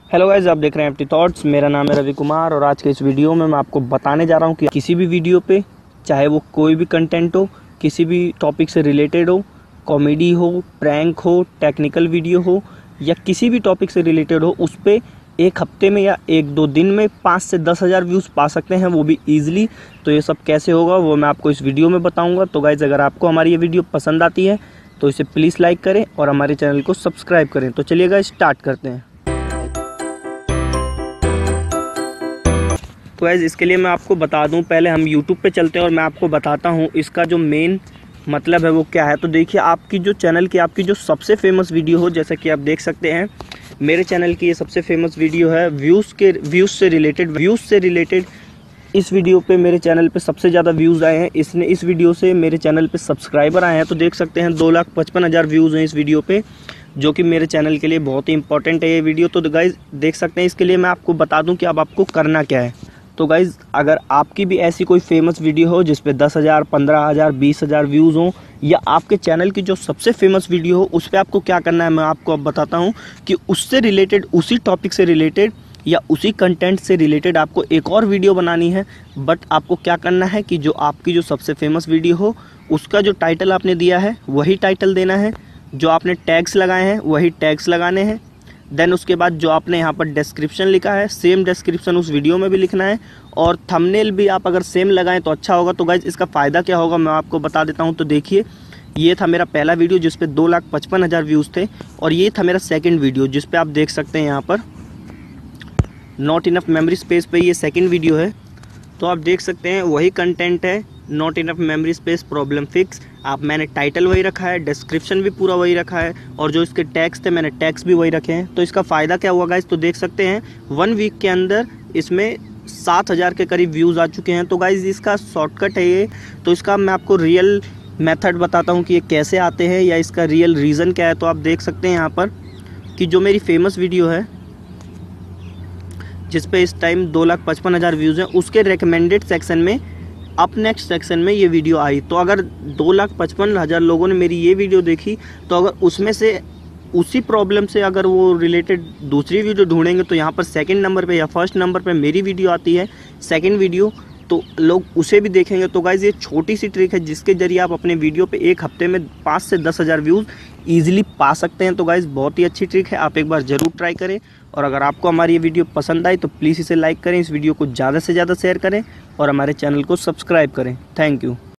Hello guys, आप देख रहे हैं एम्प्टी थॉट्स। मेरा नाम है रवि कुमार और आज के इस वीडियो में मैं आपको बताने जा रहा हूं कि किसी भी वीडियो पे, चाहे वो कोई भी कंटेंट हो, किसी भी टॉपिक से रिलेटेड हो, कॉमेडी हो, प्रैंक हो, टेक्निकल वीडियो हो या किसी भी टॉपिक से रिलेटेड हो, उस पर एक हफ्ते में या एक दो दिन में 5 से 10 हज़ार व्यूज़ पा सकते हैं, वो भी ईजिली। तो ये सब कैसे होगा वो मैं आपको इस वीडियो में बताऊँगा। तो गाइज़, अगर आपको हमारी ये वीडियो पसंद आती है तो इसे प्लीज़ लाइक करें और हमारे चैनल को सब्सक्राइब करें। तो चलिए गाइज़, स्टार्ट करते हैं। तो गाइस, इसके लिए मैं आपको बता दूं, पहले हम YouTube पे चलते हैं और मैं आपको बताता हूं इसका जो मेन मतलब है वो क्या है। तो देखिए, आपकी जो चैनल की आपकी जो सबसे फेमस वीडियो हो, जैसा कि आप देख सकते हैं मेरे चैनल की ये सबसे फेमस वीडियो है व्यूज़ से रिलेटेड। इस वीडियो पे मेरे चैनल पे सबसे ज़्यादा व्यूज़ आए हैं। इस वीडियो से मेरे चैनल पे सब्सक्राइबर आए हैं। तो देख सकते हैं 2,55,000 व्यूज़ हैं इस वीडियो पे, जो कि मेरे चैनल के लिए बहुत ही इंपॉर्टेंट है ये वीडियो। तो गाइज देख सकते हैं, इसके लिए मैं आपको बता दूं कि अब आपको करना क्या है। तो गाइज़, अगर आपकी भी ऐसी कोई फेमस वीडियो हो जिस पे 10,000, 15,000, 20,000 व्यूज़ हों, या आपके चैनल की जो सबसे फेमस वीडियो हो उस पर आपको क्या करना है, मैं आपको अब बताता हूं कि उससे रिलेटेड, उसी टॉपिक से रिलेटेड या उसी कंटेंट से रिलेटेड आपको एक और वीडियो बनानी है। बट आपको क्या करना है कि जो आपकी जो सबसे फेमस वीडियो हो उसका जो टाइटल आपने दिया है वही टाइटल देना है, जो आपने टैग्स लगाए हैं वही टैग्स लगाने हैं। देन उसके बाद जो आपने यहाँ पर डिस्क्रिप्शन लिखा है, सेम डिस्क्रिप्शन उस वीडियो में भी लिखना है, और थंबनेल भी आप अगर सेम लगाएं तो अच्छा होगा। तो गाइज, इसका फ़ायदा क्या होगा मैं आपको बता देता हूँ। तो देखिए, ये था मेरा पहला वीडियो जिस पे 2,55,000 व्यूज़ थे, और ये था मेरा सेकंड वीडियो जिस पे आप देख सकते हैं यहाँ पर नॉट इनफ मेमोरी स्पेस पे ये सेकंड वीडियो है। तो आप देख सकते हैं वही कंटेंट है, not enough memory space problem fix. मैंने टाइटल वही रखा है, डिस्क्रिप्शन भी पूरा वही रखा है, और जो इसके टैग्स थे मैंने टैग्स भी वही रखे हैं। तो इसका फ़ायदा क्या हुआ गाइज, तो देख सकते हैं 1 वीक के अंदर इसमें 7,000 के करीब व्यूज़ आ चुके हैं। तो गाइज, इसका शॉर्टकट है ये। तो इसका मैं आपको रियल मेथड बताता हूँ कि ये कैसे आते हैं या इसका रियल रीज़न क्या है। तो आप देख सकते हैं यहाँ पर कि जो मेरी फेमस वीडियो है जिस पे इस टाइम 2,55,000 व्यूज़ हैं, उसके रिकमेंडेड सेक्शन में, अप नेक्स्ट सेक्शन में ये वीडियो आई। तो अगर 2,55,000 लोगों ने मेरी ये वीडियो देखी, तो अगर उसमें से उसी प्रॉब्लम से अगर वो रिलेटेड दूसरी वीडियो ढूंढेंगे तो यहाँ पर सेकंड नंबर पे या फर्स्ट नंबर पे मेरी वीडियो आती है, सेकंड वीडियो, तो लोग उसे भी देखेंगे। तो गाइज़, ये छोटी सी ट्रिक है जिसके जरिए आप अपने वीडियो पे एक हफ्ते में 5 से 10 हज़ार व्यूज़ ईजिली पा सकते हैं। तो गाइज़, बहुत ही अच्छी ट्रिक है, आप एक बार ज़रूर ट्राई करें। और अगर आपको हमारी ये वीडियो पसंद आई तो प्लीज़ इसे लाइक करें, इस वीडियो को ज़्यादा से ज़्यादा शेयर करें और हमारे चैनल को सब्सक्राइब करें। Thank you.